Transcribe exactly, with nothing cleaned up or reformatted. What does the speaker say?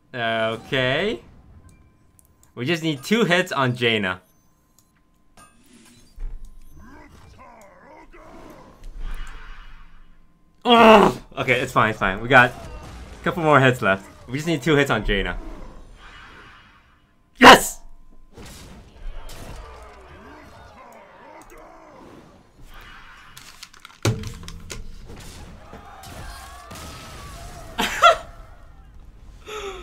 Okay. We just need two hits on Jaina. Oh! Okay, it's fine, it's fine. We got a couple more hits left. We just need two hits on Jaina. Yes!